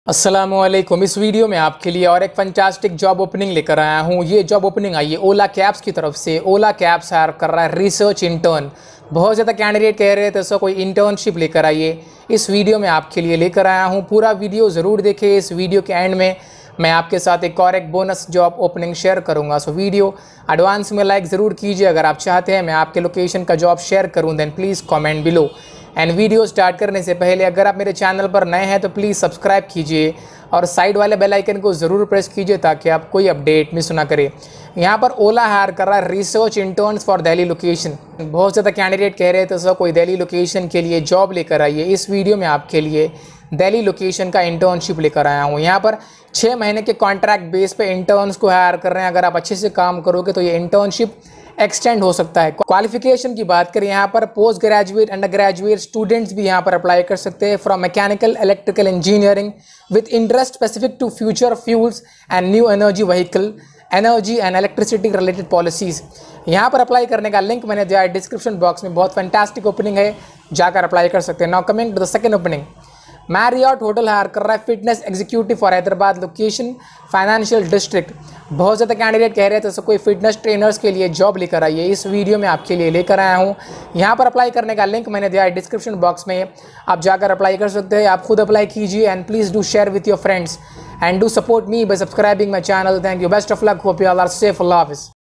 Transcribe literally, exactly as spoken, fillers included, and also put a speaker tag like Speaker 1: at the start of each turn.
Speaker 1: अस्सलामुअलैकुम। इस वीडियो में आपके लिए और एक फंटास्टिक जॉब ओपनिंग लेकर आया हूँ। ये जॉब ओपनिंग आई है ओला कैब्स की तरफ से। ओला कैब्स हायर कर रहा है रिसर्च इंटर्न। बहुत ज़्यादा कैंडिडेट कह रहे थे सर कोई इंटर्नशिप लेकर आइए। इस वीडियो में आपके लिए लेकर आया हूँ। पूरा वीडियो ज़रूर देखें। इस वीडियो के एंड में मैं आपके साथ एक और एक बोनस जॉब ओपनिंग शेयर करूँगा। सो वीडियो एडवांस में लाइक ज़रूर कीजिए। अगर आप चाहते हैं मैं आपके लोकेशन का जॉब शेयर करूँ then please comment below. And video start करने से पहले अगर आप मेरे चैनल पर नए हैं तो प्लीज़ सब्सक्राइब कीजिए और साइड वाले बेल आइकन को ज़रूर प्रेस कीजिए ताकि आप कोई अपडेट मिस ना करें। यहाँ पर ओला हायर कर रहा है research interns for Delhi location. बहुत ज़्यादा कैंडिडेट कह रहे थे सर कोई दिल्ली लोकेशन के लिए जॉब लेकर आइए। इस वीडियो में आपके लिए दिल्ली लोकेशन का इंटर्नशिप लेकर आया हूँ। यहाँ पर छः महीने के कॉन्ट्रैक्ट बेस पे इंटर्न्स को हायर कर रहे हैं। अगर आप अच्छे से काम करोगे तो ये इंटर्नशिप एक्सटेंड हो सकता है। क्वालिफिकेशन की बात करें यहाँ पर post graduate under graduate students भी यहाँ पर अप्लाई कर सकते हैं from mechanical electrical engineering with interest specific to future fuels and new energy vehicle energy and electricity related policies. यहाँ पर अप्लाई करने का लिंक मैंने दिया है डिस्क्रिप्शन बॉक्स में। बहुत फैंटास्टिक ओपनिंग है, जाकर अप्लाई कर सकते हैं। Now coming to the second opening. Marriott hotel hire कर रहा है fitness executive for Hyderabad location financial district. बहुत ज़्यादा कैंडिडेट कह रहे थे तो कोई फिटनेस ट्रेनर्स के लिए जॉब लेकर आइए। इस वीडियो में आपके लिए लेकर आया हूँ। यहाँ पर अप्लाई करने का लिंक मैंने दिया है डिस्क्रिप्शन बॉक्स में। आप जाकर अप्लाई कर सकते हैं। आप खुद अप्लाई कीजिए and please do share with your friends and do support me by subscribing my channel. Thank you, best of luck, hope you all are safe. अल्लाह हाफिज़।